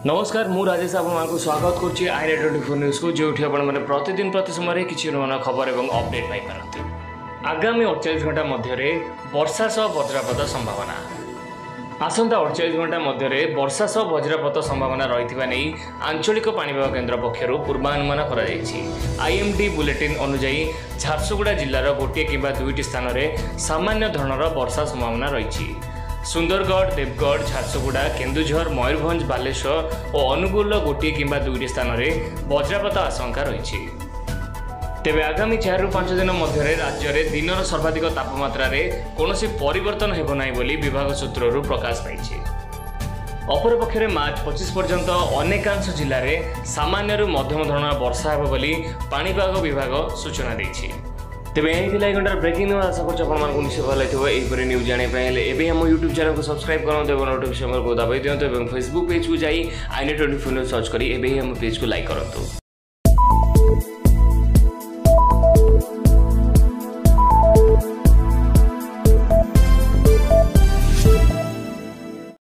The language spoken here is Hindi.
नमस्कार मु राजेश आपको स्वागत करुच्ची INA24 न्यूज को जो आपने प्रतिदिन प्रति समय किसी नूतन खबर और अपडेट पाइपारती। आगामी 48 घंटा मध्य वर्षा सह वज्रपात संभावना। आसंता 48 घंटा मध्य वर्षा सह वज्रपात संभावना रही आंचलिक पाणीपाग केन्द्र पक्षर पूर्वानुमान कर IMD बुलेटिन अनुजाई झारसुगुड़ा जिलार गोटे किंबा दुईटी स्थान में सामान्य धरणर वर्षा संभावना रही। सुंदरगढ़, देवगढ़, झारसुगुड़ा, केन्दुझर, मयूरभंज, बालेश्वर और अनुगुल गोटे किंबा दुईटी स्थान में वज्रपात आशंका रही। तेबे आगामी 4 ରୁ 5 दिन मध्य राज्य में दिनर सर्वाधिक तापमात्रा कौन परिवर्तन हेब ना बोली विभाग सूत्रु प्रकाश पाई। अपरपक्षे मार्च 25 पर्यंत अनेकांश जिले में सामान्य मध्यम धरणर वर्षा हेब बोली पाणीपाग विभाग सूचना देछि। तेबे यही घंटार ब्रेकिंग न्यूज आशा कर निश्चय भल लगे न्यूज जानापी हम यूट्यूब चैनल को सब्सक्राइब करूँ नोटिफिकेशन को दबाई दिखाँ और फेसबुक पेज को जाई INA24 न्यूज सर्च करी हम पेज को लाइक करूँ।